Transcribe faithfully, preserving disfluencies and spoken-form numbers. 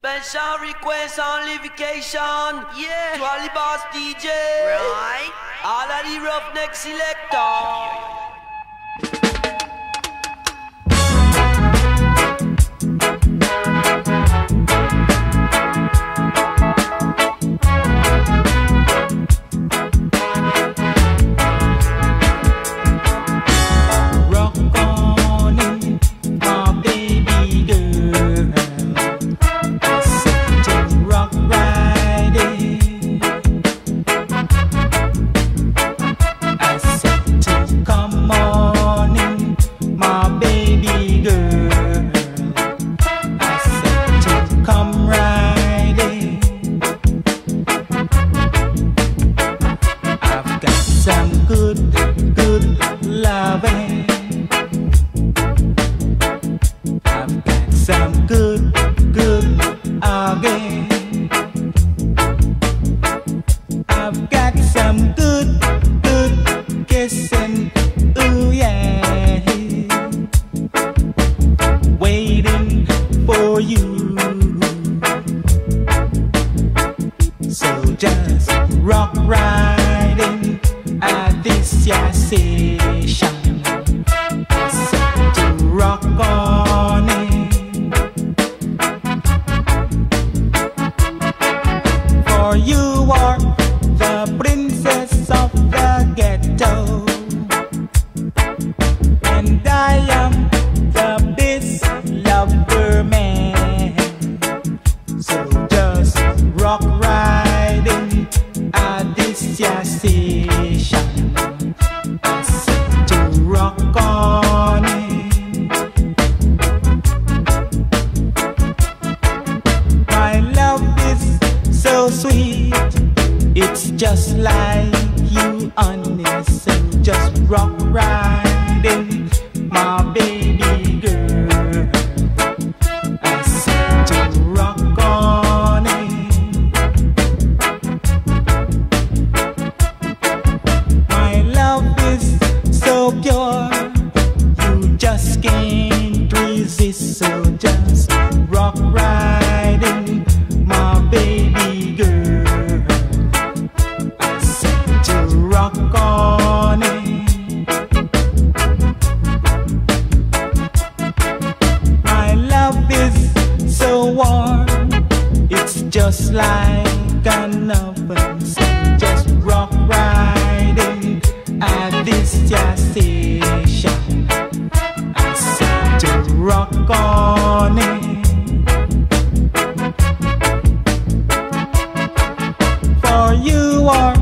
Special request on livication. Yeah. To all the boss D J. Right. All of the roughneck selector. Just rock riding at this ya station. Set to rock on it. For you are the princess of the ghetto, and I am the best lover man. So just rock riding at this ya station. I said to rock on it. My love is so sweet, it's just like you, honey. So just rock riding, my baby girl. I said to rock on it. So pure, you just can't resist. So just rock riding, my baby girl. I said to rock on it. My love is so warm, it's just like an oven. So just rock riding at this ya station. I said to rock on it. For you are